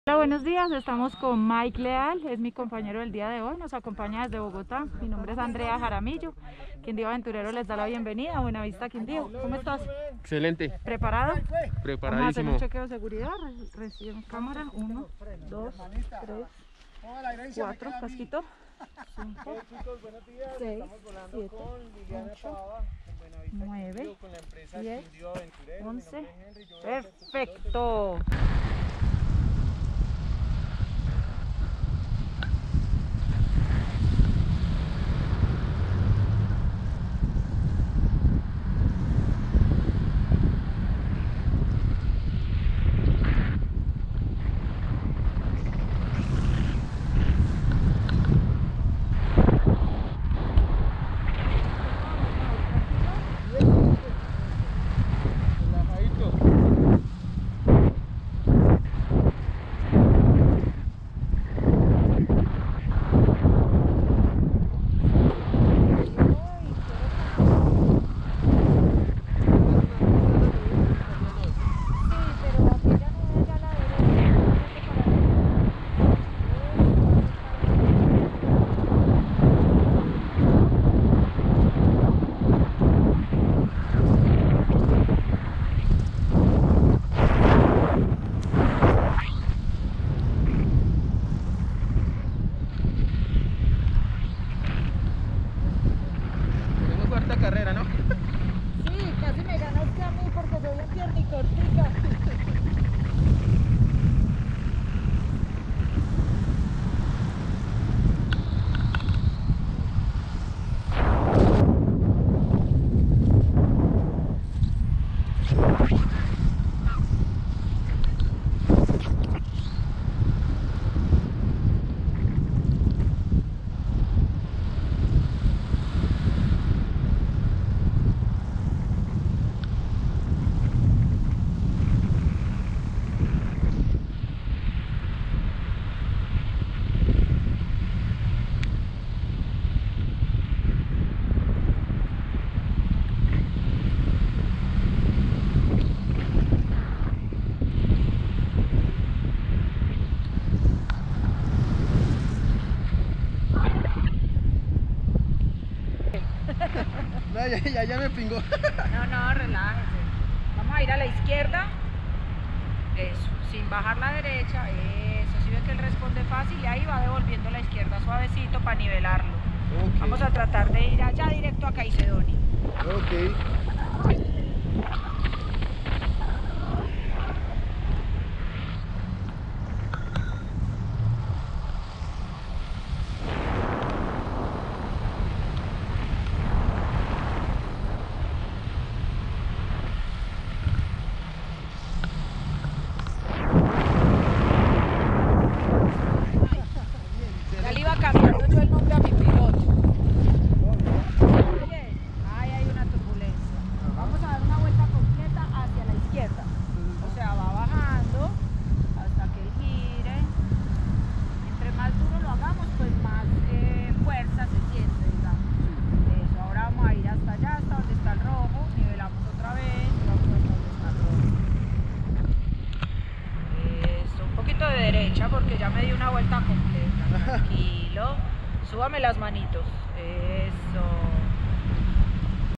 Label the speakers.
Speaker 1: Hola, buenos días, estamos con Mike Leal, es mi compañero del día de hoy, nos acompaña desde Bogotá. Mi nombre es Andrea Jaramillo, Quindío Aventurero les da la bienvenida. Buenavista, Quindío, ¿cómo estás?
Speaker 2: Excelente.
Speaker 1: ¿Preparado?
Speaker 2: Preparadísimo.
Speaker 1: Vamos a hacer un chequeo de seguridad, reciben cámara, 1, 2, 3, 4, casquito, 5, 6, 7, 8, 9, 10, 11, perfecto.
Speaker 2: Tenemos cuarta carrera, ¿no?
Speaker 1: Sí, casi me ganaste a mí porque soy un piernicortica.
Speaker 2: No, ya me pingó.
Speaker 1: No, relájese. Vamos a ir a la izquierda. Eso, sin bajar la derecha. Eso, si ve que él responde fácil y ahí va devolviendo la izquierda suavecito para nivelarlo.
Speaker 2: Okay.
Speaker 1: Vamos a tratar de ir allá directo a Caicedonia.
Speaker 2: Ok.
Speaker 1: Ya le iba cambiando yo el nombre a mi piloto. Bien, ahí hay una turbulencia. Vamos a dar una vuelta completa hacia la izquierda. O sea, va bajando hasta que él gire. Entre más duro lo hagamos, pues más fuerza se siente, digamos. Eso, ahora vamos a ir hasta allá, hasta donde está el rojo. Nivelamos otra vez y vamos hasta donde está el rojo. Eso, un poquito de derecha porque ya me di una vuelta completa. Tranquilo. Súbame las manitos. Eso.